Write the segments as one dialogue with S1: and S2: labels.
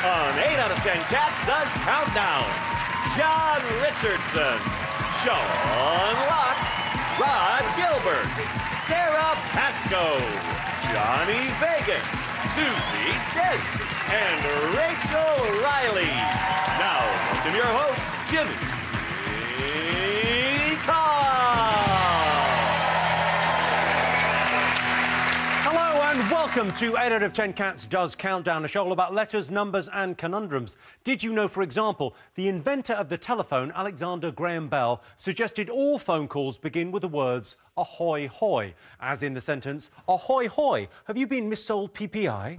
S1: On 8 out of 10 Cats Does Countdown, John Richardson, Sean Locke, Rod Gilbert, Sarah Pascoe, Johnny Vegas, Susie Dent, and Rachel Riley. Now, welcome your host, Jimmy Carr.
S2: Hello and welcome to 8 out of 10 Cats Does Countdown, a show all about letters, numbers and conundrums. Did you know, for example, the inventor of the telephone, Alexander Graham Bell, suggested all phone calls begin with the words ahoy hoy, as in the sentence, ahoy hoy, have you been missold PPI?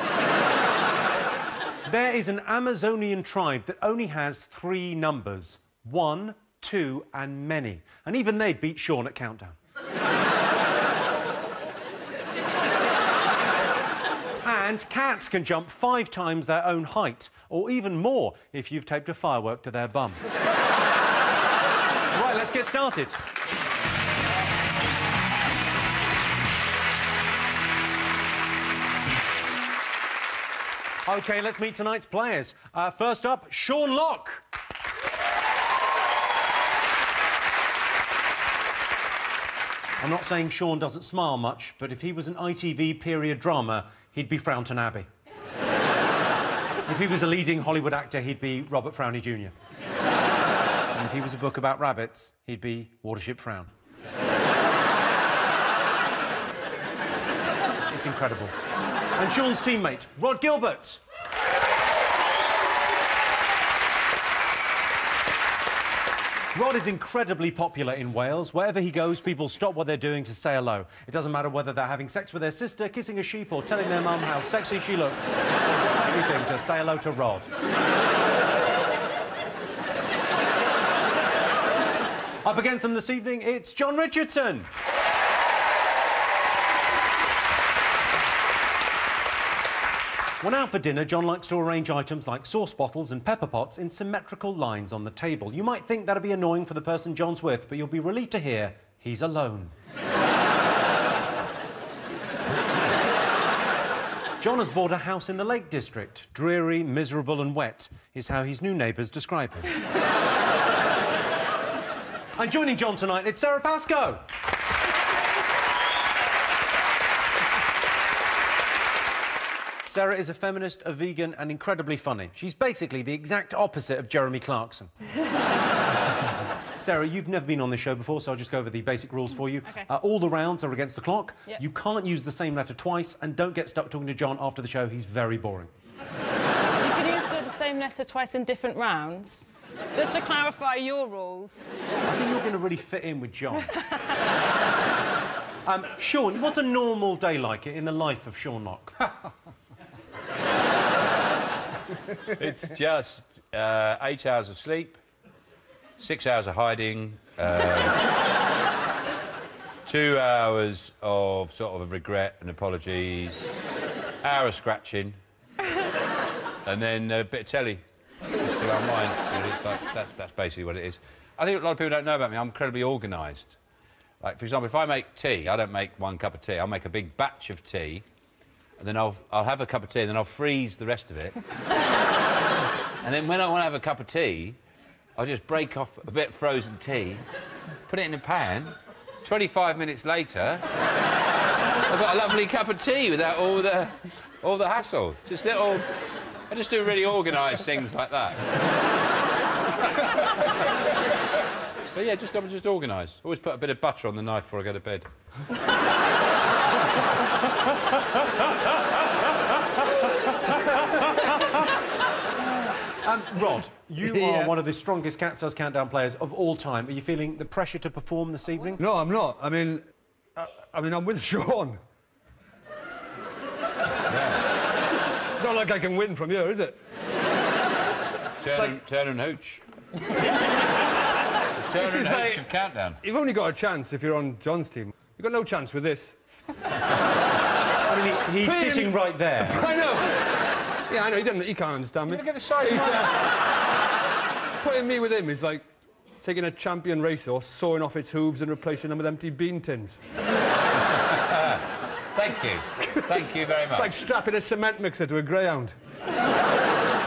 S2: There is an Amazonian tribe that only has 3 numbers, 1, 2 and many. And even they'd beat Sean at Countdown. And cats can jump 5 times their own height, or even more if you've taped a firework to their bum. Right, let's get started. OK, let's meet tonight's players. First up, Sean Locke. I'm not saying Sean doesn't smile much, but if he was an ITV period drama, he'd be Frownton Abbey. If he was a leading Hollywood actor, he'd be Robert Frowney Jr. And if he was a book about rabbits, he'd be Watership Frown. It's incredible. And Sean's teammate, Rod Gilbert. Rod is incredibly popular in Wales. Wherever he goes, people stop what they're doing to say hello. It doesn't matter whether they're having sex with their sister, kissing a sheep, or telling their mum how sexy she looks. Everything to say hello to Rod. Up against them this evening, it's John Richardson. When out for dinner, John likes to arrange items like sauce bottles and pepper pots in symmetrical lines on the table. You might think that'd be annoying for the person John's with, but you'll be relieved to hear he's alone. John has bought a house in the Lake District. Dreary, miserable and wet is how his new neighbours describe him. And joining John tonight, it's Sarah Pascoe. Sarah is a feminist, a vegan and incredibly funny. She's basically the exact opposite of Jeremy Clarkson. Sarah, you've never been on this show before, so I'll just go over the basic rules for you.
S3: Okay.
S2: All the rounds are against the clock.
S3: Yep.
S2: You can't use the same letter twice, and don't get stuck talking to John after the show. He's very boring.
S3: You can use the same letter twice in different rounds. Just to clarify your rules.
S2: I think you're going to really fit in with John. Sean, what's a normal day like in the life of Sean Locke?
S4: It's just 8 hours of sleep, 6 hours of hiding, 2 hours of sort of regret and apologies, hour of scratching, and then a bit of telly just to unwind. It's like, that's basically what it is. I think a lot of people don't know about me. I'm incredibly organised. Like, for example, if I make tea, I don't make 1 cup of tea. I'll make a big batch of tea, and then I'll have a cup of tea, and then I'll freeze the rest of it. And then when I want to have a cup of tea, I'll just break off a bit of frozen tea, put it in a pan. 25 minutes later, I've got a lovely cup of tea without all the hassle. Just little... I just do really organised things like that. But yeah, I'm just organised. Always put a bit of butter on the knife before I go to bed.
S2: Rod, you are one of the strongest Cats Does Countdown players of all time. Are you feeling the pressure to perform this evening?
S5: No, I'm not. I mean, I'm with Sean. Yeah. It's not like I can win from here, is it?
S4: Turn and hooch. Turn and hooch of Countdown.
S5: You've only got a chance if you're on John's team. You've got no chance with this.
S2: I mean, he's sitting right there.
S5: I know. Yeah, I know. He can't understand me.
S4: Look at the size
S5: He's putting me with him is like taking a champion racehorse, sawing off its hooves and replacing them with empty bean tins.
S4: Thank you. Thank you very much.
S5: It's like strapping a cement mixer to a greyhound.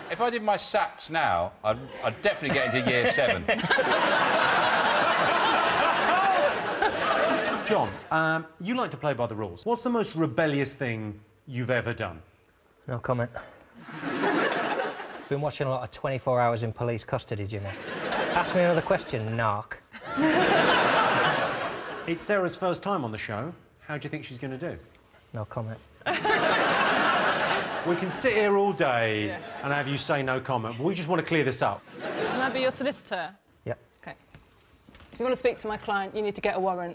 S4: if I did my SATs now, I'd definitely get into year 7.
S2: John, you like to play by the rules. What's the most rebellious thing you've ever done?
S6: No comment. Been watching a lot of 24 Hours in Police Custody, Jimmy. Ask me another question, narc.
S2: It's Sarah's first time on the show. How do you think she's going to do?
S6: No comment.
S2: We can sit here all day and have you say no comment, but we just want to clear this up.
S3: Can I be your solicitor?
S6: Yep.
S3: OK. If you want to speak to my client, you need to get a warrant.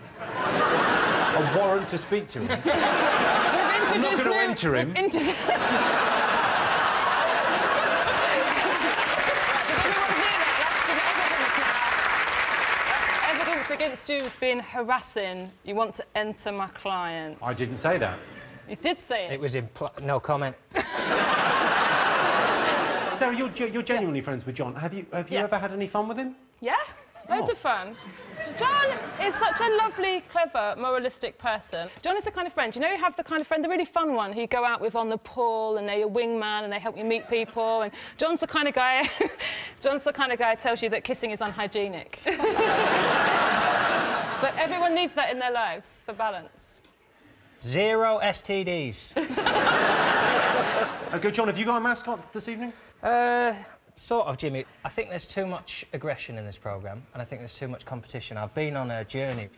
S2: A warrant to speak to him?
S3: I'm
S2: not going to enter him. Evidence against you is being harassing. You want to enter my client. I didn't say that.
S3: You did say it.
S6: It was no comment.
S2: Sarah, you're genuinely friends with John. Have you ever had any fun with him?
S3: Yeah, loads of fun. John is such a lovely, clever, moralistic person. John is the kind of friend, you know, you have the kind of friend, the really fun one who you go out with on the pool and they're your wingman and they help you meet people. And John's the kind of guy who tells you that kissing is unhygienic. But everyone needs that in their lives for balance.
S6: 0 STDs.
S2: OK, John, have you got a mascot this evening?
S6: Sort of, Jimmy. I think there's too much aggression in this programme, and I think there's too much competition. I've been on a journey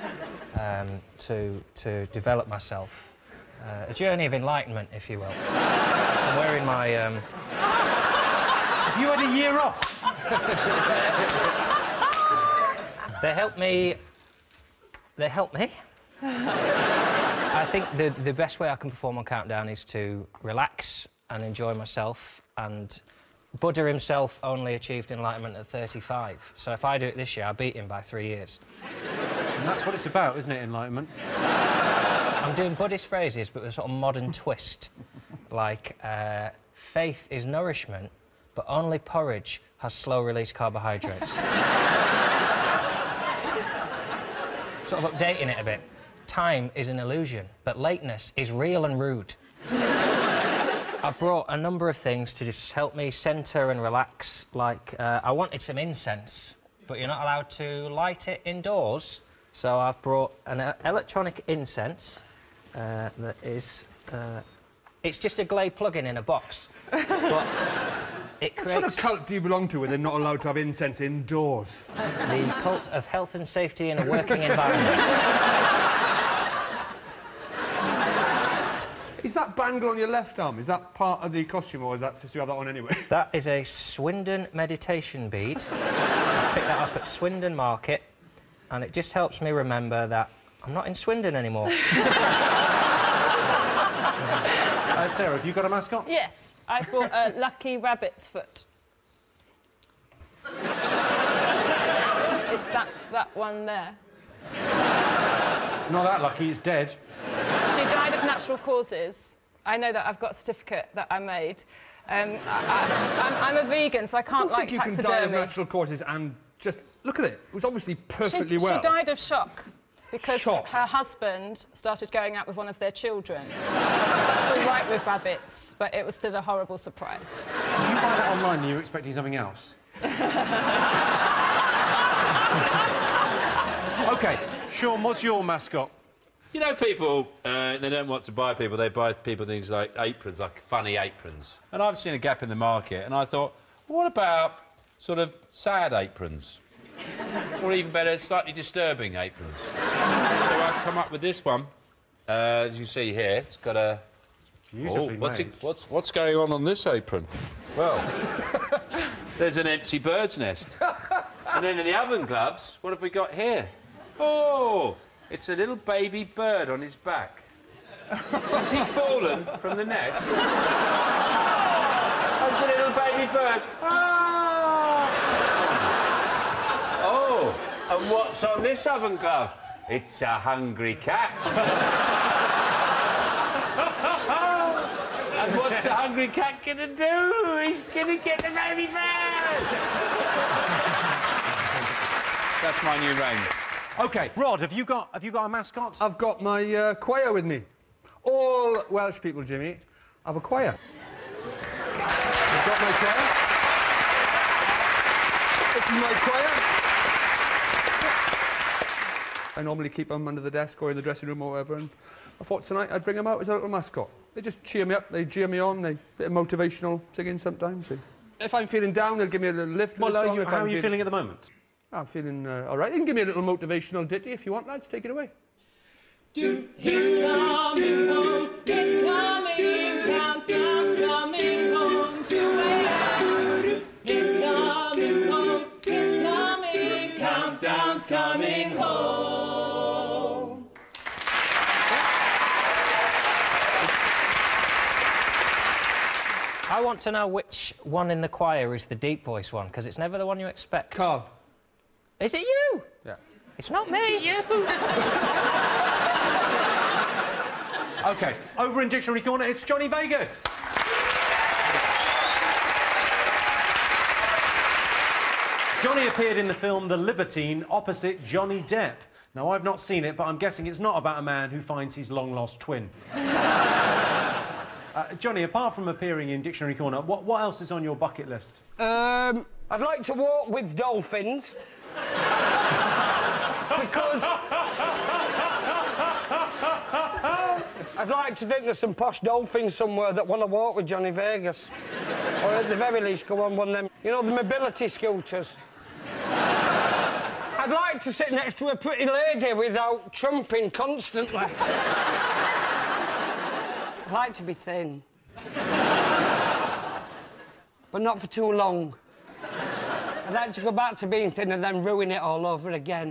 S6: to develop myself. A journey of enlightenment, if you will. I'm wearing my...
S2: Have you had a year off?
S6: They help me. They help me. I think the best way I can perform on Countdown is to relax and enjoy myself, and Buddha himself only achieved enlightenment at 35. So if I do it this year, I beat him by 3 years.
S2: And that's what it's about, isn't it, enlightenment?
S6: I'm doing Buddhist phrases, but with a sort of modern twist. Like, faith is nourishment, but only porridge has slow-release carbohydrates. Sort of updating it a bit. Time is an illusion, but lateness is real and rude. I've brought a number of things to just help me centre and relax. Like, I wanted some incense, but you're not allowed to light it indoors. So I've brought an electronic incense that is... it's just a Glade plug-in in a box. But it creates...
S5: What sort of cult do you belong to where they're not allowed to have incense indoors?
S6: The cult of health and safety in a working environment.
S5: Is that bangle on your left arm? Is that part of the costume, or is that just you have that on anyway?
S6: That is a Swindon meditation bead. I picked that up at Swindon Market, and it just helps me remember that I'm not in Swindon anymore.
S2: Sarah, have you got a mascot?
S3: Yes, I bought a lucky rabbit's foot. It's that one there.
S2: It's not that lucky, it's dead.
S3: She died of natural causes. I know that. I've got a certificate that I made. I'm a vegan, so I can't like taxidermy.
S5: I don't think you can die of natural causes and just... Look at it. It was obviously perfectly well.
S3: She died of shock because
S5: Shock.
S3: her husband started going out with one of their children. That's all right with rabbits, but it was still a horrible surprise.
S2: Did you buy that online and you were expecting something else? OK, Sean, what's your mascot?
S4: You know, people, they don't want to buy people, they buy people things like aprons, like funny aprons. And I've seen a gap in the market, and I thought, well, what about sort of sad aprons? Or even better, slightly disturbing aprons. So I've come up with this one. As you see here, it's got a...
S2: Beautifully made.
S4: What's going on this apron? Well, there's an empty bird's nest. And then in the oven gloves, what have we got here? Oh! It's a little baby bird on his back. Has he fallen from the nest? That's the little baby bird. Oh, and what's on this oven glove? It's a hungry cat. And what's the hungry cat gonna do? He's gonna get the baby bird. That's my new range.
S2: OK, Rod, have you got a mascot?
S5: I've got my choir with me. All Welsh people, Jimmy, have a choir. got my choir. This is my choir. I normally keep them under the desk or in the dressing room or whatever, and I thought tonight I'd bring them out as a little mascot. They just cheer me up, they cheer me on, they bit of motivational singing sometimes. If I'm feeling down, they'll give me a little lift.
S2: Well,
S5: with a song.
S2: how are you feeling at the moment?
S5: I'm feeling all right. You can give me a little motivational ditty if you want, lads. Take it away.
S3: It's coming home, it's coming, countdown's coming home to where it's coming home, it's coming, countdown's coming home.
S6: I want to know which one in the choir is the deep voice one, because it's never the one you expect.
S5: Carl.
S6: Is it you?
S5: Yeah.
S6: It's not me. You.
S2: OK, over in Dictionary Corner, it's Johnny Vegas. Johnny appeared in the film The Libertine opposite Johnny Depp. Now, I've not seen it, but I'm guessing it's not about a man who finds his long-lost twin. Johnny, apart from appearing in Dictionary Corner, what else is on your bucket list?
S7: I'd like to walk with dolphins. Because I'd like to think there's some posh dolphins somewhere that want to walk with Johnny Vegas. Or at the very least go on one of them, you know, the mobility scooters. I'd like to sit next to a pretty lady without trumping constantly. I'd like to be thin. But not for too long. I'd like to go back to being thin and then ruin it all over again.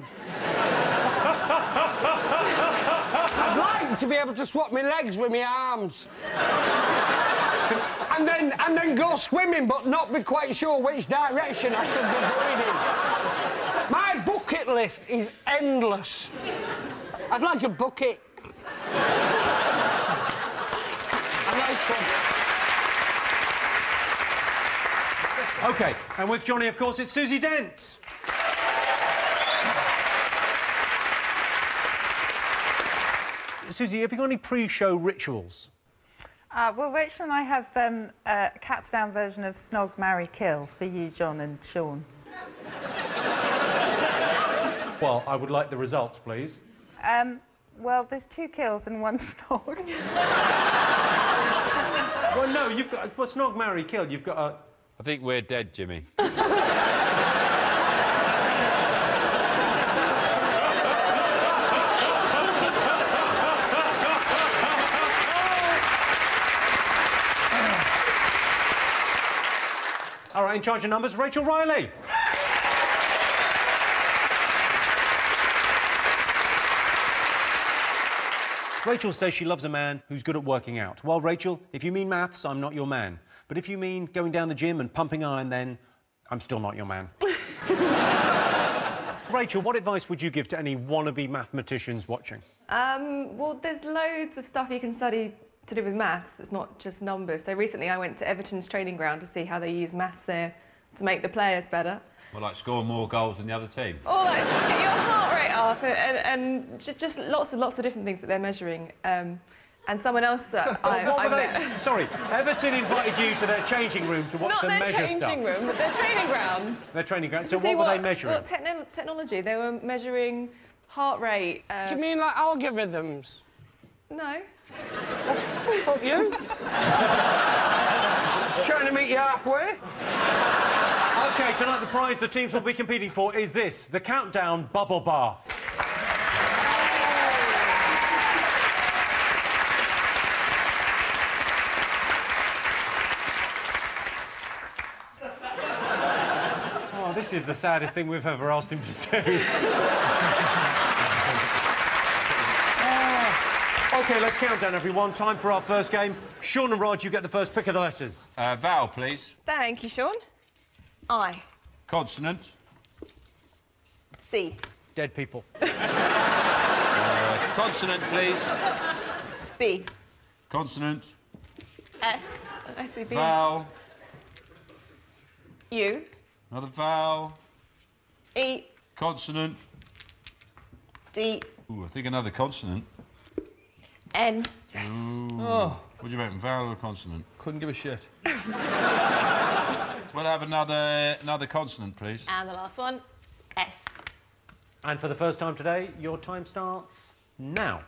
S7: I'd like to be able to swap my legs with my arms. and then go swimming, but not be quite sure which direction I should be going in. My bucket list is endless. I'd like a bucket. A nice one.
S2: OK, and with Johnny, of course, it's Susie Dent. Susie, have you got any pre-show rituals?
S8: Well, Rachel and I have a Cats Down version of Snog, Marry, Kill for you, John and Sean.
S2: Well, I would like the results, please.
S8: Well, there's 2 kills and 1 snog.
S2: Well, no, you've got... Well, Snog, Marry, Kill, you've got a...
S4: I think we're dead, Jimmy.
S2: All right, in charge of numbers, Rachel Riley. Rachel says she loves a man who's good at working out. Well, Rachel, if you mean maths, I'm not your man. But if you mean going down the gym and pumping iron, then I'm still not your man. Rachel, what advice would you give to any wannabe mathematicians watching?
S9: Well, there's loads of stuff you can study to do with maths that's not just numbers. So recently I went to Everton's training ground to see how they use maths there to make the players better.
S4: Well, like scoring more goals than the other team.
S9: Or like get your heart rate up and just lots of different things that they're measuring. And someone else that I met...
S2: Sorry, Everton invited you to their changing room to watch them measure stuff.
S9: Not their changing room, but their training ground.
S2: Their training ground. So what were they measuring?
S9: What technology. They were measuring heart rate.
S7: Do you mean like algorithms?
S9: No.
S7: Fuck you. Just trying to meet you halfway.
S2: OK, tonight the prize the teams will be competing for is this, the Countdown Bubble Bath. Oh, this is the saddest thing we've ever asked him to do. OK, let's count down, everyone. Time for our first game. Sean and Rod, you get the first pick of the letters.
S4: Vowel, please.
S9: Thank you, Sean. I.
S4: Consonant.
S9: C.
S2: Dead people.
S4: Consonant, please.
S9: B.
S4: Consonant.
S9: S. I see B.
S4: Vowel.
S9: U.
S4: Another vowel.
S9: E.
S4: Consonant.
S9: D.
S4: Ooh, I think another consonant.
S9: N.
S2: Yes.
S4: Ooh.
S2: Oh.
S4: What do you reckon, vowel or consonant?
S5: Couldn't give a shit.
S4: We'll have another consonant, please.
S9: And the last one, S.
S2: And for the first time today, your time starts now.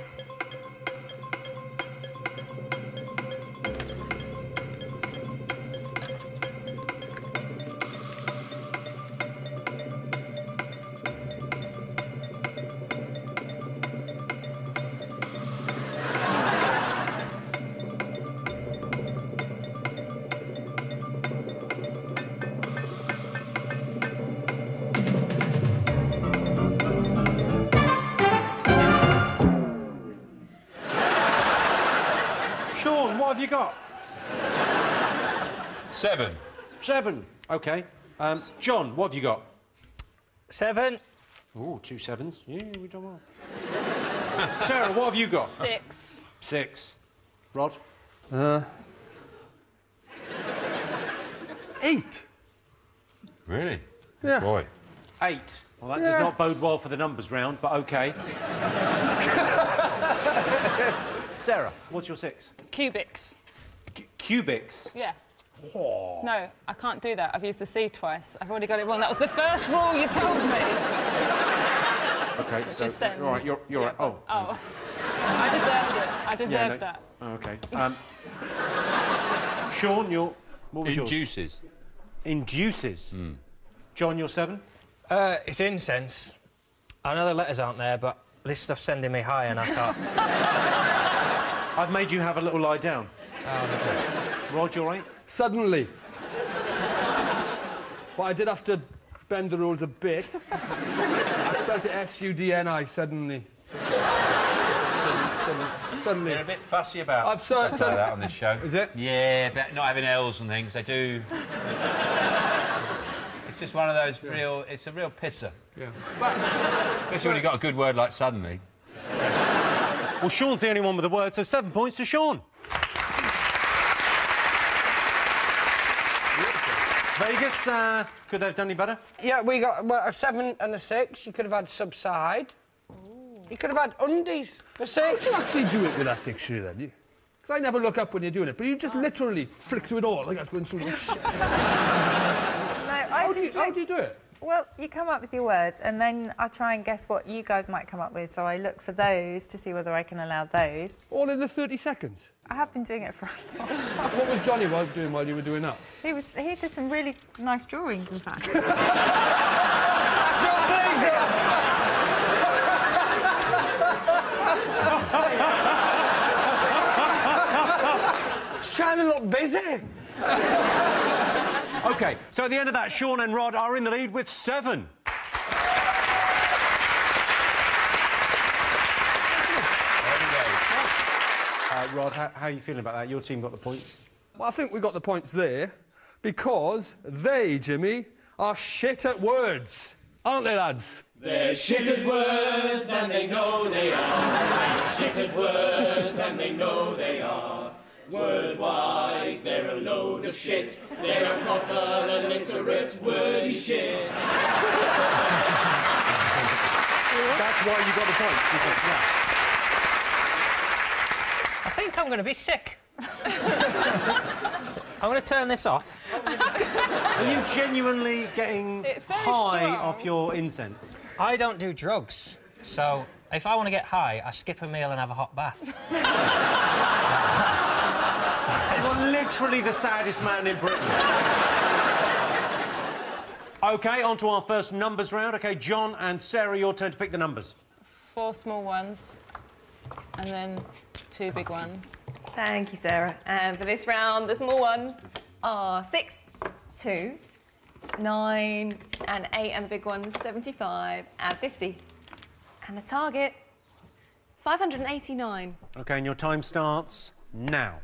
S2: Sean, what have you got?
S4: 7.
S2: 7. OK. John, what have you got?
S6: 7.
S2: Oh, 2 7s. Yeah, we've done well. Sarah, what have you got?
S3: 6.
S2: 6. Rod?
S5: 8.
S4: Really?
S5: Yeah.
S4: Boy.
S2: 8. Well, that does not bode well for the numbers round, but OK. Sarah, what's your 6?
S3: Cubics.
S2: Cubics?
S3: Yeah. Oh. No, I can't do that. I've used the C twice. I've already got it wrong. That was the first rule you told me.
S2: OK,
S3: Just
S2: so... All right, you're right. Oh.
S3: Oh. I deserved it. I deserved that.
S2: Oh, OK. Sean, what was yours?
S4: Induces.
S2: Induces. John, your 7?
S6: It's incense. I know the letters aren't there, but this stuff's sending me high and I can't...
S2: I've made you have a little lie down.
S6: Oh, okay.
S2: Rod, you all right?
S5: Suddenly. But I did have to bend the rules a bit. I spelled it S-U-D-N-I, suddenly. Suddenly.
S4: They're a bit fussy about
S5: I've
S4: stuff like that on this show.
S5: Is it?
S4: Yeah, but not having L's and things. They do... It's just one of those real... It's a real pisser.
S5: Yeah.
S4: Especially when you've got a good word like suddenly.
S2: Well, Sean's the only one with a word, so 7 points to Sean. Vegas, could they have done any better?
S7: Yeah, we got a 7 and a 6. You could have had subside. You could have had undies for 6.
S5: How do you actually do it with that dictionary, then? Because I never look up when you're doing it, but you just literally flick through it all, like that's going through the shit. How do you do it?
S8: Well, you come up with your words, and then I try and guess what you guys might come up with, so I look for those to see whether I can allow those.
S5: All in the 30 seconds?
S8: I have been doing it for a long time.
S5: What was Johnny doing while you were doing that?
S8: He did some really nice drawings, in fact.
S7: Just trying to look busy.
S2: OK, so at the end of that, Sean and Rod are in the lead with 7. Rod, how are you feeling about that? Your team got the points.
S5: Well, I think we got the points there because they, Jimmy, are shit at words. Aren't they, lads?
S10: They're shit at words and they know they are. Shit at words and they know they are. Word-wise, they're a load of shit. They're a proper illiterate wordy shit.
S2: That's why you got the points, you think? Yeah.
S6: I think I'm going to be sick. I'm going to turn this off.
S2: Are you genuinely getting high
S3: strong.
S2: off your incense?
S6: I don't do drugs, so if I want to get high, I skip a meal and have a hot bath.
S2: You're literally the saddest man in Britain. OK, on to our first numbers round. OK, John and Sarah, your turn to pick the numbers.
S3: 4 small ones, and then 2 big ones.
S9: Thank you, Sarah. And for this round, the small ones are 6, 2, 9, and 8, and the big ones 75 and 50. And the target, 589.
S2: OK, and your time starts now.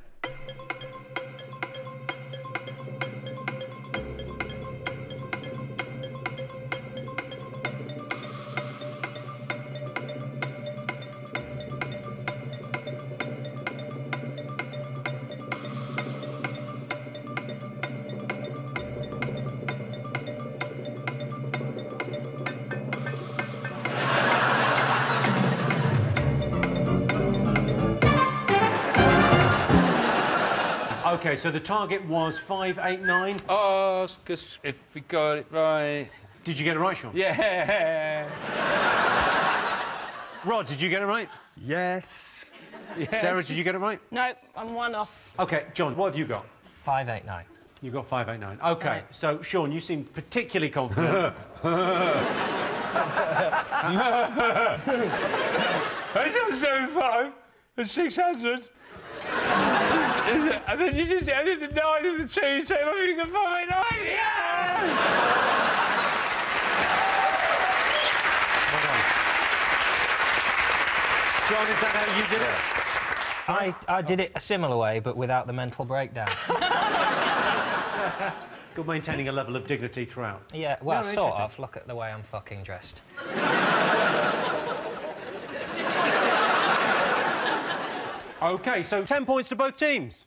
S2: OK, so the target was 589.
S4: Oh, because if we got it right...
S2: Did you get it right, Sean?
S4: Yeah.
S2: Rod, did you get it right?
S5: Yes.
S2: Sarah, did you get it right?
S3: No, I'm one off.
S2: OK, John, what have you got?
S6: 589.
S2: You got 589. OK,
S3: Right.
S2: so, Sean, you seem particularly confident.
S4: I just 75 and 600. And then you just added the 9 and the 2, so you got 589. Yeah!
S2: Well done. John, is that how you did it?
S6: I did it a similar way, but without the mental breakdown.
S2: Good maintaining a level of dignity throughout.
S6: Yeah, well,
S2: No,
S6: sort of. Look at the way I'm fucking dressed.
S2: OK, so 10 points to both teams.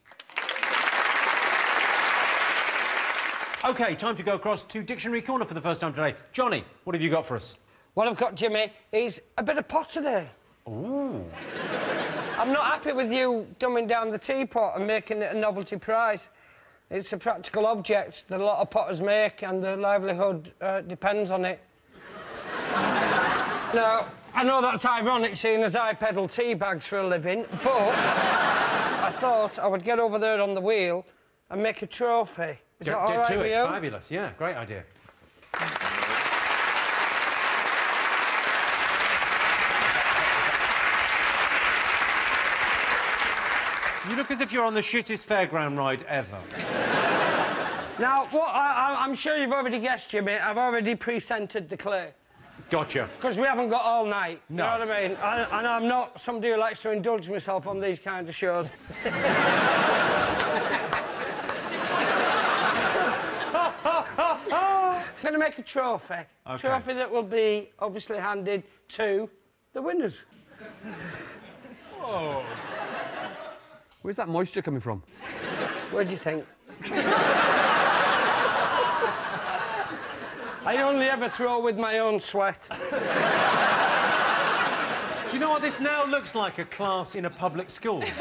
S2: OK, time to go across to Dictionary Corner for the first time today. Johnny, what have you got for us?
S7: What I've got, Jimmy, is a bit of pottery.
S2: Ooh.
S7: I'm not happy with you dumbing down the teapot and making it a novelty prize. It's a practical object that a lot of potters make, and their livelihood depends on it. Now, I know that's ironic, seeing as I peddle tea bags for a living, but I thought I would get over there on the wheel and make a trophy. Is that all right with you?
S2: Fabulous, yeah, great idea. You look as if you're on the shittest fairground ride ever.
S7: Now, what I'm sure you've already guessed, Jimmy, I've already pre-scented the clay.
S2: Gotcha.
S7: Because we haven't got all night.
S2: No.
S7: You know what I mean? And I'm not somebody who likes to indulge myself on these kinds of shows. It's going to make a trophy.
S2: Okay.
S7: Trophy that will be obviously handed to the winners.
S5: Oh. Where's that moisture coming from?
S7: Where do you think? I only ever throw with my own sweat.
S2: Do you know what this now looks like? A class in a public school. It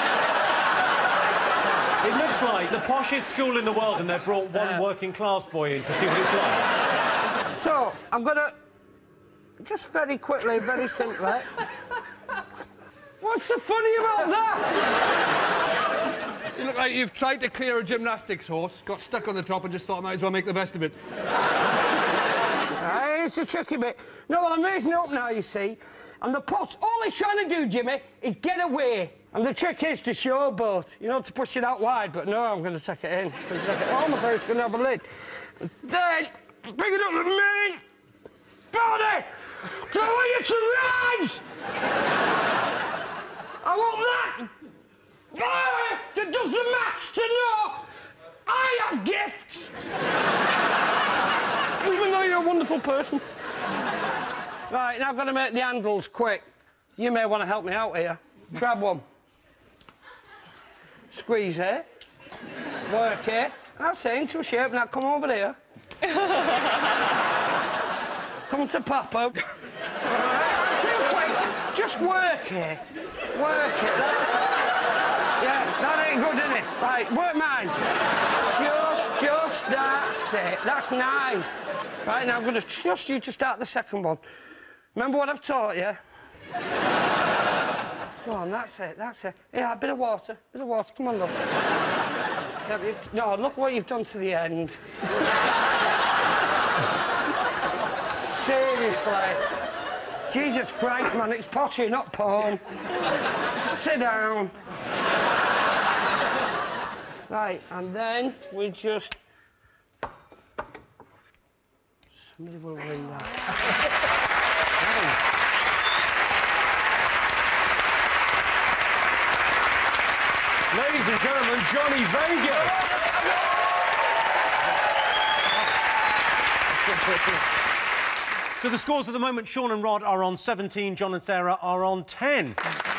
S2: looks like the poshest school in the world, and they've brought one working class boy in to see what it's like.
S7: So, I'm going to... Just very quickly, very simply... What's so funny about that?
S5: You look like you've tried to clear a gymnastics horse, got stuck on the top and just thought I might as well make the best of it.
S7: It's a tricky bit. No, well, I'm raising it up now, you see. And the pot, all it's trying to do, Jimmy, is get away. And the trick is to showboat. You know, to push it out wide, but no, I'm going to take it in. I'm going to take it almost like it's going to have a lid. And then, bring it up the main body. So I want you to rise. I want that guy that does the maths to know I have gifts. Even though you're a wonderful person. Right, now I've got to make the handles quick. You may want to help me out here. Grab one. Squeeze here. Work here. That's it, into a shape. Now come over here. Come to Papa. Right, too quick. Just work here. Work it. That's... Yeah, that ain't good, is it? Right, work mine. Just, that's it. That's nice. Right, now I'm going to trust you to start the second one. Remember what I've taught you? Go on, that's it, that's it. Yeah, a bit of water, come on, look. No, look what you've done to the end. Seriously. Jesus Christ, man, it's pottery, not porn. Just sit down. Right, and then we just... Somebody will win that.
S2: Ladies and gentlemen, Johnny Vegas. So the scores at the moment, Sean and Rod are on 17, John and Sarah are on 10.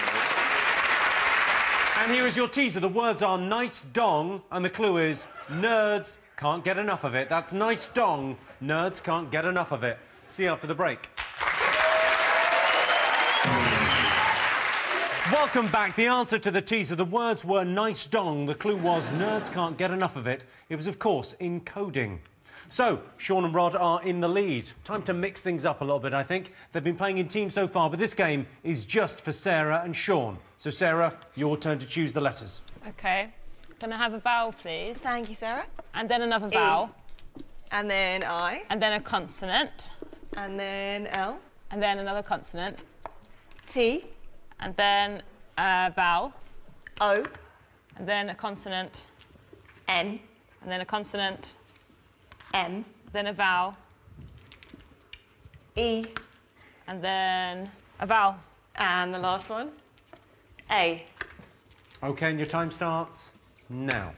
S2: And here is your teaser. The words are nice dong, and the clue is nerds can't get enough of it. That's nice dong, nerds can't get enough of it. See you after the break. Welcome back. The answer to the teaser, the words were nice dong. The clue was nerds can't get enough of it. It was, of course, in coding. So, Sean and Rod are in the lead. Time to mix things up a little bit, I think. They've been playing in teams so far, but this game is just for Sarah and Sean. So, Sarah, your turn to choose the letters.
S3: OK. Can I have a vowel, please?
S9: Thank you, Sarah.
S3: And then another vowel.
S9: And then I.
S3: And then a consonant.
S9: And then L.
S3: And then another consonant.
S9: T.
S3: And then a vowel.
S9: O.
S3: And then a consonant.
S9: N.
S3: And then a consonant.
S9: M.
S3: Then a vowel.
S9: E.
S3: And then a vowel.
S9: And the last one. A.
S2: OK, and your time starts now.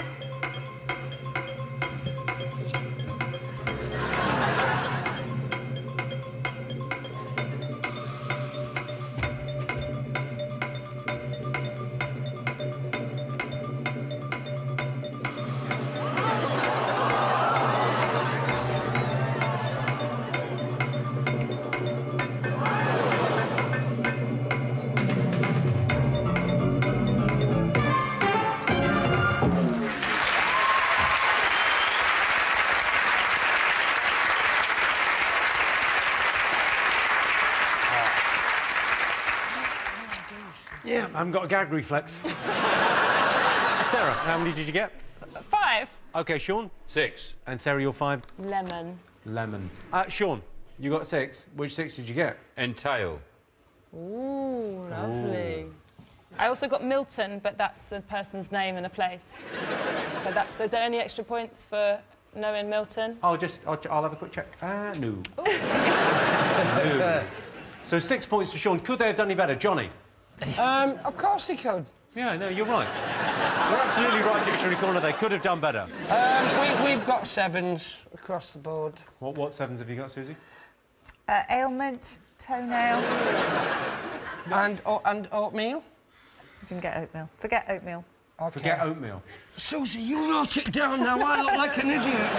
S2: Yeah, I haven't got a gag reflex. Sarah, how many did you get?
S3: 5.
S2: OK, Sean?
S4: 6.
S2: And Sarah, you're 5?
S3: Lemon.
S2: Lemon. Sean, you got 6. Which 6 did you get?
S4: Entail.
S3: Ooh, lovely. Ooh. I also got Milton, but that's a person's name and a place. So is there any extra points for knowing Milton?
S2: I'll have a quick check. No. No. So 6 points to Sean. Could they have done any better? Johnny?
S7: Of course they could.
S2: Yeah, no, you're right. You're absolutely right, Dictionary Corner. They could have done better.
S7: We've got 7s across the board.
S2: What 7s have you got, Susie?
S8: Ailment, toenail.
S7: And oatmeal?
S8: You didn't get oatmeal. Forget oatmeal.
S2: Okay. Forget oatmeal.
S7: Susie, you wrote it down now. I look like an idiot.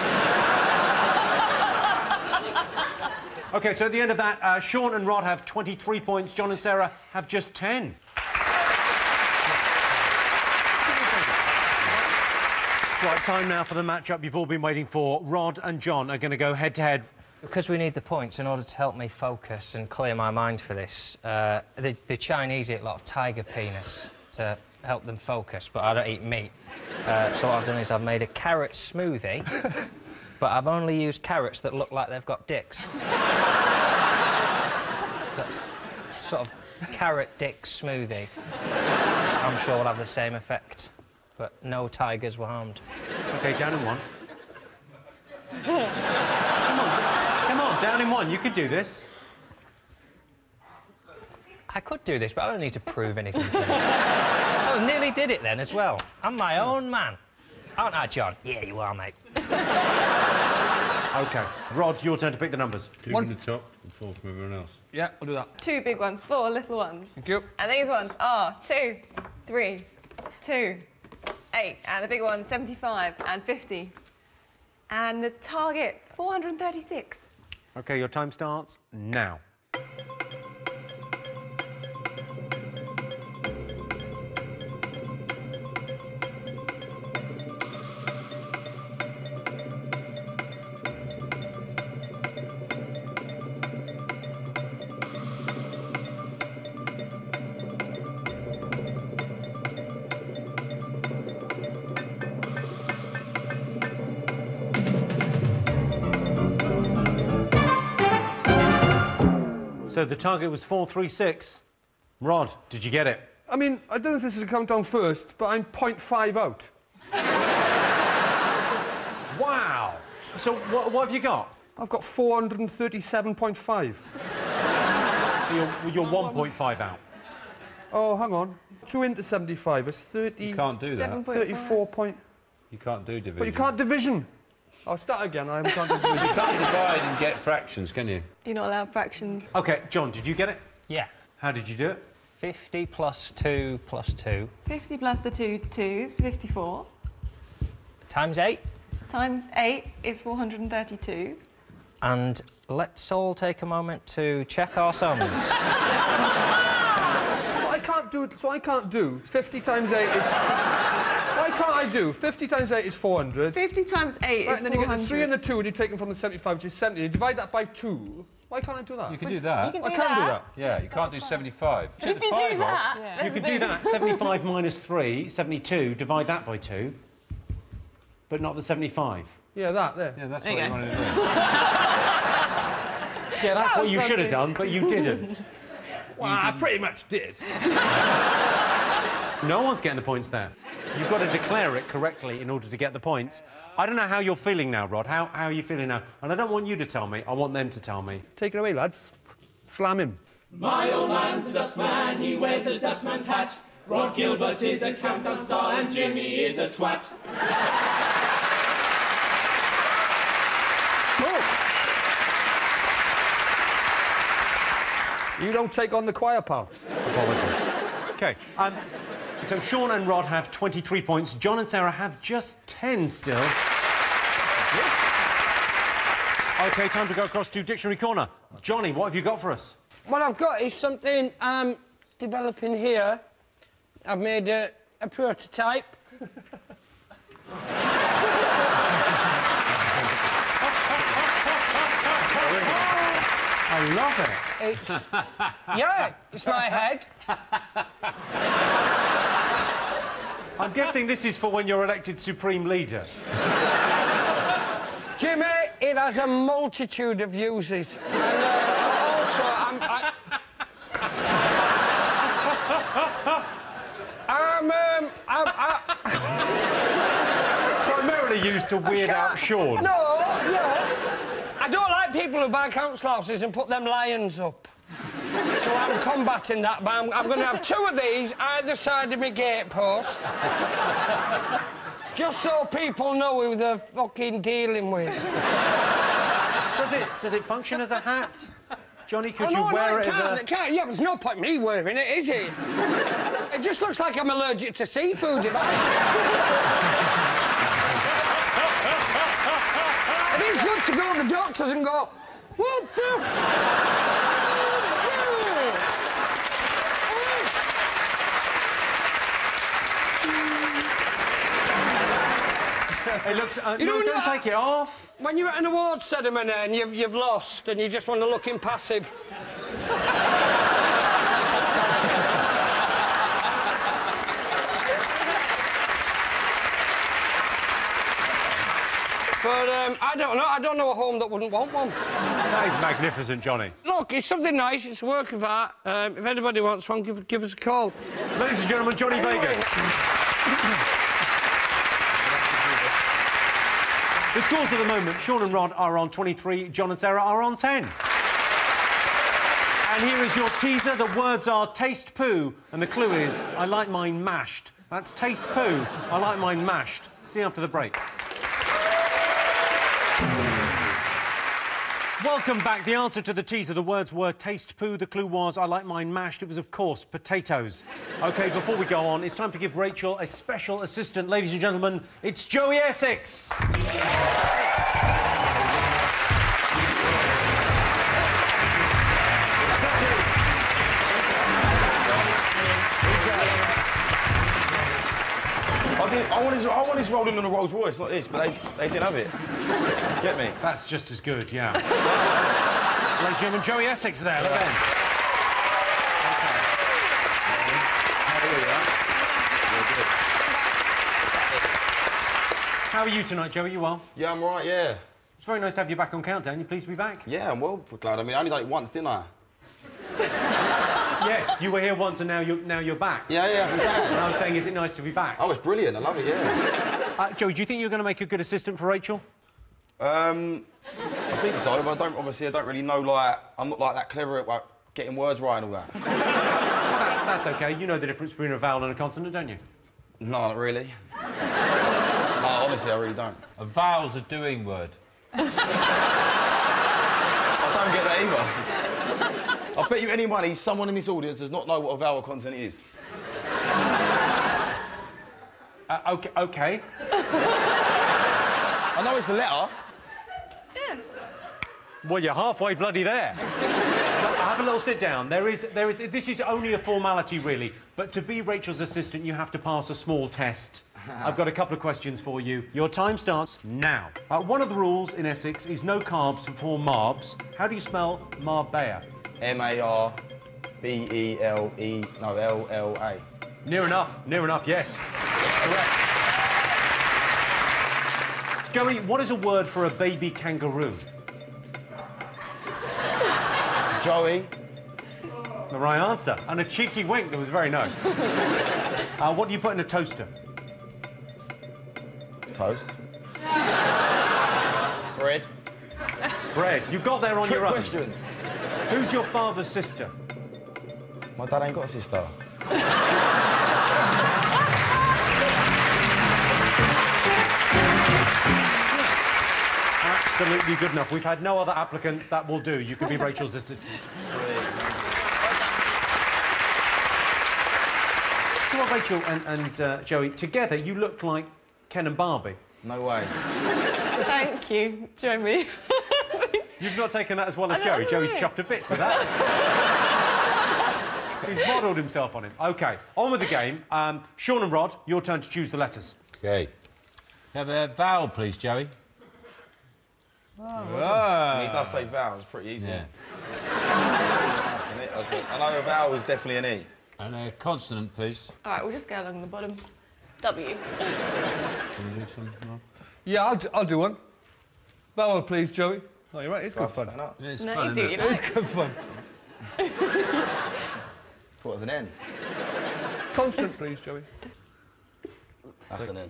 S2: OK, so at the end of that, Sean and Rod have 23 points. John and Sarah have just 10. Right, time now for the match-up you've all been waiting for. Rod and John are going to go head-to-head.
S6: Because we need the points in order to help me focus and clear my mind for this, the Chinese eat a lot of tiger penis to help them focus, but I don't eat meat. So what I've done is I've made a carrot smoothie, but I've only used carrots that look like they've got dicks. That's sort of carrot dick smoothie. I'm sure will have the same effect, but no tigers were harmed.
S2: OK, down in one. Come on, down in one. You could do this.
S6: I could do this, but I don't need to prove anything to you. Oh, nearly did it then as well. I'm my own man. Aren't I, John? Yeah, you are, mate.
S2: OK. Rod, your turn to pick the numbers.
S4: 2 from the top and 4 from everyone else.
S5: Yeah, I'll do that.
S9: 2 big ones, 4 little ones.
S5: Thank you.
S9: And these ones are 2, 3, 2, 8. And the big ones, 75 and 50. And the target, 436.
S2: OK, your time starts now. So the target was 436. Rod, did you get it?
S5: I mean, I don't know if this is a countdown first, but I'm 0.5 out.
S2: Wow! So what have you got?
S5: I've got 437.5.
S2: So you're 1.5 out.
S5: Oh, hang on. 2 into 75 is 30...
S4: You can't do that.
S5: 34 point...
S4: You can't do division.
S5: But you can't division. I'll start again. I can't do division.
S4: You can't divide and get fractions, can you?
S9: You're not allowed fractions.
S2: OK, John, did you get it?
S6: Yeah.
S2: How did you do it?
S6: 50 plus 2 plus 2.
S9: 50 plus the 2 2s, 54.
S6: Times 8.
S9: Times 8 is 432.
S6: And let's all take a moment to check our sums.
S5: So I can't do it. So I can't do 50 times 8 is. Why can't I do 50 times 8 is 400?
S9: 50 times 8
S5: right,
S9: is 400.
S5: and then you get the 3 and the 2, and you take them from the 75, which is 70. You divide that by 2. Why can't I do that?
S4: You can do that.
S9: You can
S5: I
S9: do
S5: can
S9: that.
S5: do that.
S4: Yeah, you can't do 75.
S9: If you do that,
S3: Yeah.
S2: You could do that. 75 minus 3, 72, divide that by 2, but not the 75.
S5: Yeah, that there.
S4: Yeah, that's
S9: There
S4: what
S9: you
S4: you
S9: go.
S4: wanted to do.
S2: Yeah, that's what you
S9: was
S2: should have
S9: lovely.
S2: done, but you didn't.
S5: Well, I pretty much did.
S2: No one's getting the points there. You've got to declare it correctly in order to get the points. I don't know how you're feeling now, Rod. How are you feeling now? And I don't want you to tell me. I want them to tell me.
S5: Take it away, lads. Slam him.
S10: My old man's a dustman, he wears a dustman's hat. Rod Gilbert is a countdown star and Jimmy is a twat.
S5: You don't take on the choir, pal.
S2: Apologies. OK, so Sean and Rod have 23 points. John and Sarah have just 10 still. OK, time to go across to Dictionary Corner. Johnny, what have you got for us?
S7: What I've got is something I'm developing here. I've made a prototype.
S2: I love it.
S7: It's... yeah, it's my head.
S2: I'm guessing this is for when you're elected Supreme Leader.
S7: Jimmy, it has a multitude of uses. And also,
S2: It's primarily used to weird out Sean.
S7: No, yeah. I don't like people who buy council houses and put them lions up. So I'm combating that, but I'm going to have 2 of these either side of my gatepost. Just so people know who they're fucking dealing with.
S2: Does it function as a hat? Johnny, could
S7: Oh,
S2: you
S7: no,
S2: wear it as a...
S7: It can't. Yeah, but there's no point me wearing it, is it? It just looks like I'm allergic to seafood if I... It is good to go to the doctors and go, what the...
S2: It looks...
S7: You
S2: no,
S7: know
S2: don't
S7: what?
S2: take it off.
S7: When you're at an awards ceremony and you've lost and you just want to look impassive. But I don't know a home that wouldn't want one.
S2: That is magnificent, Johnny.
S7: Look, it's something nice, it's a work of art. If anybody wants one, give us a call.
S2: Ladies and gentlemen, Johnny Vegas. The scores at the moment, Sean and Rod are on 23, John and Sarah are on 10. And here is your teaser. The words are taste poo, and the clue is, I like mine mashed. That's taste poo, I like mine mashed. See you after the break. Welcome back. The answer to the teaser, the words were taste poo. The clue was, I like mine mashed. It was, of course, potatoes. OK, before we go on, it's time to give Rachel a special assistant. Ladies and gentlemen, it's Joey Essex.
S11: I want his rolling on a Rolls Royce like this, but they didn't have it. Get me?
S2: That's just as good, yeah. Ladies and gentlemen, Joey Essex there. Look at him. How are you tonight, Joey? You well?
S11: Yeah, I'm all right, yeah.
S2: It's very nice to have you back on Countdown. You pleased to be back?
S11: Yeah, I'm well glad. I mean, I only done it once, didn't I?
S2: Yes, you were here once and now you're back.
S11: Yeah, exactly.
S2: And I was saying, is it nice to be back?
S11: Oh, it's brilliant. I love it, yeah.
S2: Joey, do you think you're going to make a good assistant for Rachel?
S11: I think so, but I don't really know, like, I'm not like that clever at like, getting words right and all that.
S2: That's OK. You know the difference between a vowel and a consonant, don't you?
S11: No, not really. No, honestly, I really don't.
S4: A vowel's a doing word.
S11: I don't get that either. I bet you any money someone in this audience does not know what a vowel consonant is.
S2: OK.
S11: I know it's a letter.
S9: Yes.
S2: Well, you're halfway bloody there. Have a little sit down. This is only a formality, really. But to be Rachel's assistant, you have to pass a small test. I've got a couple of questions for you. Your time starts now. One of the rules in Essex is no carbs before Marbs. How do you spell Marbella?
S11: M-A-R-B-E-L-E... No, L-L-A.
S2: Near enough, yes. Correct. Joey, what is a word for a baby kangaroo?
S11: Joey.
S2: The right answer. And a cheeky wink that was very nice. What do you put in a toaster?
S11: Toast. Bread.
S2: Bread. You got there on your own.
S11: Question.
S2: Who's your father's sister?
S11: My dad ain't got a sister.
S2: Absolutely good enough. We've had no other applicants. That will do. You can be Rachel's assistant. Well, Rachel and Joey, together you look like Ken and Barbie.
S11: No way.
S9: Thank you, Joey.
S2: You've not taken that as well as Joey. Joey's chuffed to bits with that. He's modelled himself on him. OK, on with the game. Sean and Rod, your turn to choose the letters.
S4: OK. Have a vowel, please, Joey.
S11: He does say vowel, it's pretty easy.
S4: Yeah.
S11: I know a vowel is definitely an E.
S4: And a consonant, please.
S9: All right, we'll just go along the bottom. W.
S4: Can you do some, Rod?
S5: Yeah, I'll do one. Vowel, please, Joey. Oh, you're right, it's good fun.
S4: Yeah, it's
S9: No,
S4: fun,
S9: you do,
S4: isn't
S9: you
S4: it?
S9: know.
S5: It's good fun.
S11: What was an N?
S5: Consonant, please, Joey.
S11: That's an N.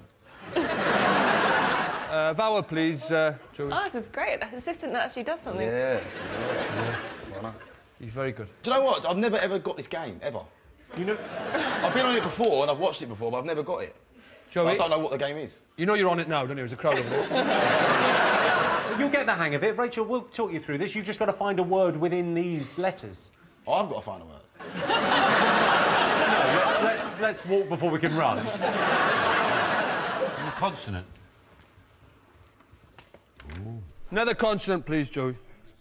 S5: Vowel, please, Joey.
S9: Oh, this is great. An assistant that actually does something.
S11: Yeah.
S5: Well, he's very good.
S11: Do you know what? I've never ever got this game, ever.
S2: You know...
S11: I've been on it before and I've watched it before, but I've never got it.
S5: Joey,
S11: I don't know what the game is.
S5: you know you're on it now, don't you? There's a crowd over there.
S2: You'll get the hang of it. Rachel, we'll talk you through this. You've just got to find a word within these letters.
S11: Oh, I've got to find a word.
S2: No, let's walk before we can run.
S4: And a consonant.
S5: Another consonant, please, Joey.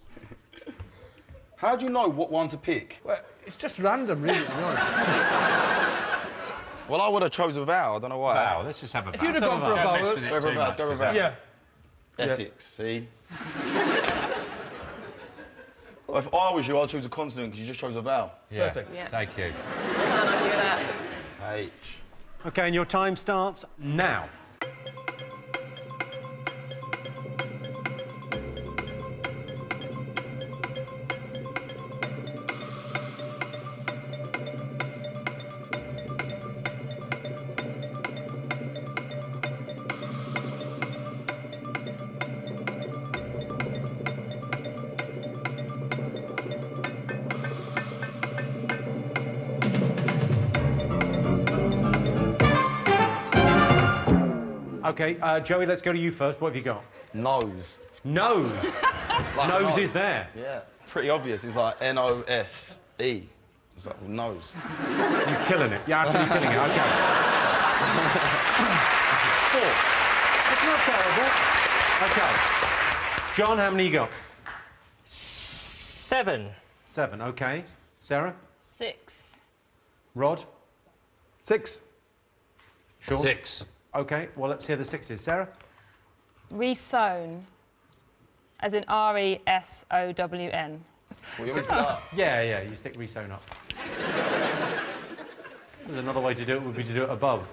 S11: How do you know what one to pick?
S5: Well, it's just random, really, to be honest.
S11: Well, I would have chose a vowel. I don't know why.
S4: Vowel. Let's just have a vowel.
S5: If you'd have gone for a vowel...
S11: Go for a vowel, go for a vowel.
S5: Yeah.
S11: Essex, see? Well, if I was you, I'd choose a consonant because you just chose a vowel.
S4: Yeah.
S5: Perfect.
S9: Yeah.
S4: Thank you.
S9: Can't argue with that.
S11: H.
S2: OK, and your time starts now. OK, Joey, let's go to you first. What have you got?
S11: Nose.
S2: Nose.
S11: Like
S2: Nose
S11: nose.
S2: is there.
S11: Yeah. Pretty obvious. It's like N-O-S-E. It's like nose.
S2: You're killing it. You're absolutely killing it. OK. 4. It's not terrible. OK. John, how many you got?
S6: 7.
S2: 7, OK. Sarah?
S3: 6.
S2: Rod?
S5: 6.
S2: Sean?
S4: 6.
S2: OK, well, let's hear the 6s. Sarah?
S3: Resown, as in R-E-S-O-W-N.
S11: Well, you that.
S2: Yeah, you stick resewn up. There's another way to do it would be to do it above.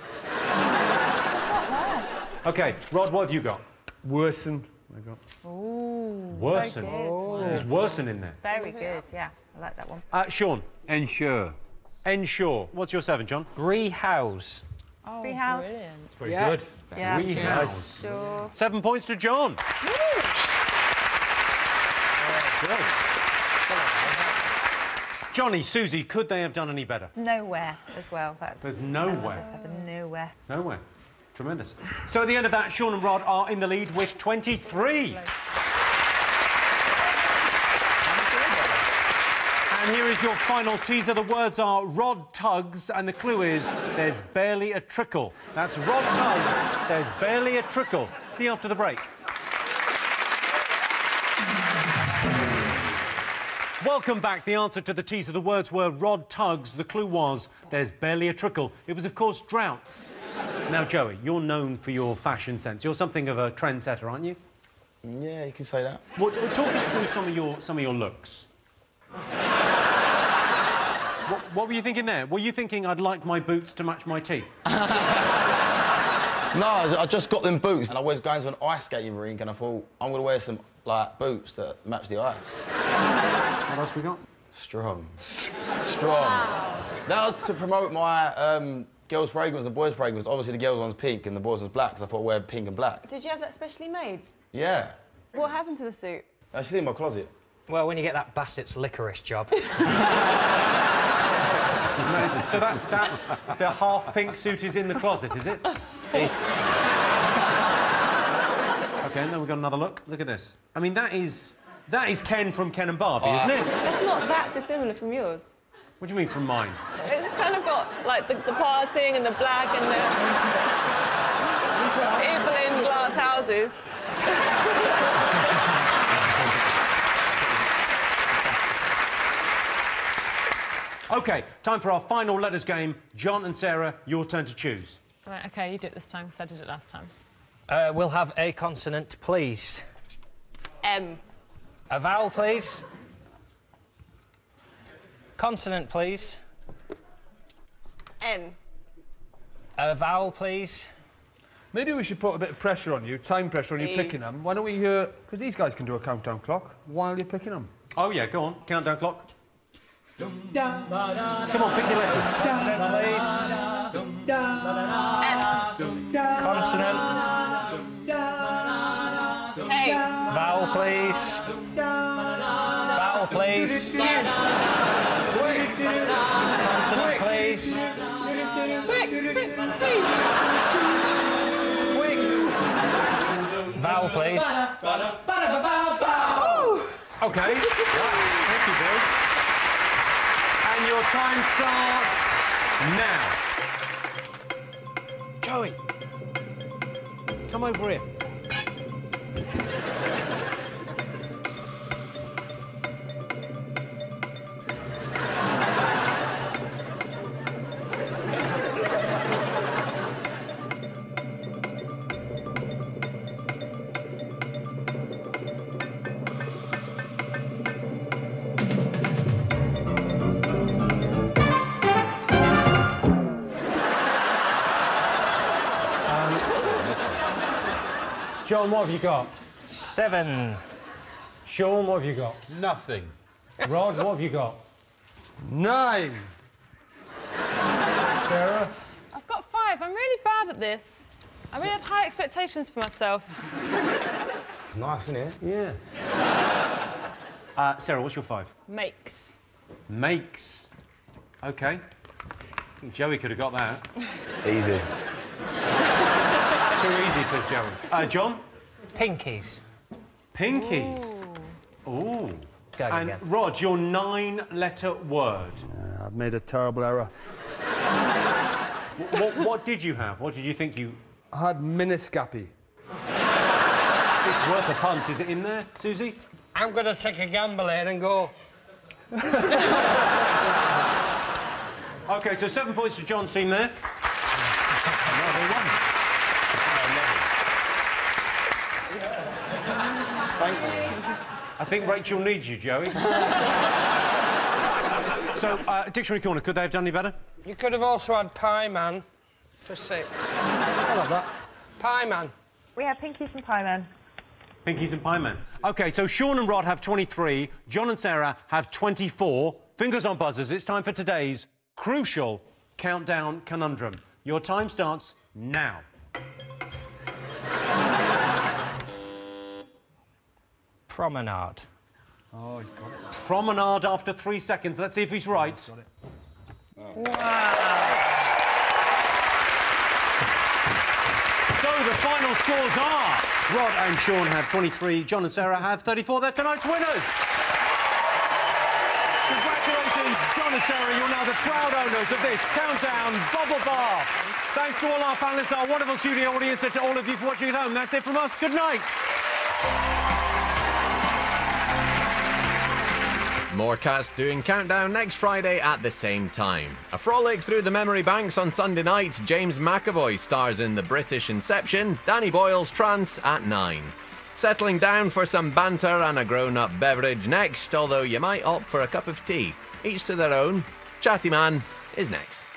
S2: OK, Rod, what have you got?
S5: Worsen. I got.
S8: Ooh,
S2: Worsen.
S8: very good.
S2: There's worsen in there.
S8: Very good, yeah. I like that one.
S2: Sean?
S4: Ensure.
S2: Ensure. What's your 7, John?
S6: Rehouse.
S3: Oh,
S8: Treehouse.
S3: brilliant.
S5: Very good.
S8: Yeah.
S2: Rehouse.
S8: Sure.
S2: 7 points to John. Great. Johnny, Susie, could they have done any better?
S8: Nowhere as well.
S2: There's nowhere.
S8: Another 7. Nowhere.
S2: Nowhere. Tremendous. So at the end of that, Sean and Rod are in the lead with 23. And here is your final teaser. The words are Rod tugs, and the clue is there's barely a trickle. That's Rod tugs, there's barely a trickle. See you after the break. Welcome back. The answer to the teaser, the words were Rod tugs. The clue was there's barely a trickle. It was, of course, droughts. Now, Joey, you're known for your fashion sense. You're something of a trendsetter, aren't you?
S11: Yeah, you can say that.
S2: Well, talk us through some of your looks. What were you thinking there? Were you thinking I'd like my boots to match my teeth?
S11: No, I just got them boots and I was going to an ice skating rink and I thought, I'm going to wear some, like, boots that match the ice.
S2: What else we got?
S11: Strong. Strong. Wow. That was to promote my girls' fragrance and boys' fragrance. Obviously, the girls' one's pink and the boys' one's black, so I thought I'd wear pink and black.
S9: Did you have that specially made?
S11: Yeah.
S9: What happened to the suit?
S11: It's in my closet.
S6: Well, when you get that Bassett's licorice job.
S2: So the half-pink suit is in the closet, is it?
S11: It's...
S2: OK, and then we've got another look. Look at this. I mean, that is Ken from Ken and Barbie, isn't it?
S9: That's not that dissimilar from yours.
S2: What do you mean from mine?
S9: It's kind of got, like, the parting and the black and the... people in glass houses.
S2: OK, time for our final letters game. John and Sarah, your turn to choose.
S3: Right, OK, you do it this time, because I did it last time.
S6: We'll have a consonant, please.
S9: M.
S6: A vowel, please. Consonant, please.
S9: N.
S6: A vowel, please.
S5: Maybe we should put a bit of pressure on you, time pressure on you picking them. Why don't we, because these guys can do a countdown clock while you're picking them.
S2: Oh, yeah, go on. Countdown clock. Come on, pick your letters.
S6: Consonant, please.
S9: S.
S6: Consonant.
S9: A.
S6: Vowel, please. Vowel, please. Consonant, please. Vowel, please.
S2: OK. Thank you, boys. And your time starts now. Joey, come over here. John, what have you got?
S6: 7.
S2: Sean, what have you got?
S4: Nothing.
S2: Rod, what have you got?
S5: 9.
S2: Sarah?
S3: I've got 5. I'm really bad at this. I really had high expectations for myself.
S11: Nice, isn't it?
S2: Yeah. Sarah, what's your 5?
S3: Makes.
S2: Makes. OK. I think Joey could have got that.
S11: Easy.
S2: Too easy, says Joey. John?
S6: Pinkies.
S2: Pinkies. Ooh.
S6: Go
S2: and
S6: again.
S2: Rod, your 9-letter word.
S5: I've made a terrible error.
S2: What did you have? What did you think you...
S5: I had miniscappy.
S2: It's worth a punt. Is it in there, Susie?
S7: I'm going to take a gamble here and go...
S2: OK, so 7 points to John's team there. Another one.
S11: Spank me.
S2: I think Rachel needs you, Joey. So, Dictionary Corner, could they have done any better?
S7: You could have also had Pie Man for 6. I love that. Pie Man.
S8: We have Pinkies and Pie Man.
S2: Pinkies and Pie Man. OK, so Sean and Rod have 23, John and Sarah have 24. Fingers on buzzers, it's time for today's crucial countdown conundrum. Your time starts now.
S6: Promenade.
S5: Oh, he's got it.
S2: Promenade after 3 seconds. Let's see if he's right.
S5: Got it.
S3: Wow.
S2: So the final scores are... Rod and Sean have 23, John and Sarah have 34. They're tonight's winners. Congratulations, John and Sarah. You're now the proud owners of this Countdown Bubble Bar. Thanks to all our panellists, our wonderful studio audience, and to all of you for watching at home. That's it from us. Good night.
S12: More Cats Doing Countdown next Friday at the same time. A frolic through the memory banks on Sunday night. James McAvoy stars in the British Inception. Danny Boyle's Trance at 9. Settling down for some banter and a grown-up beverage next, although you might opt for a cup of tea. Each to their own. Chatty Man is next.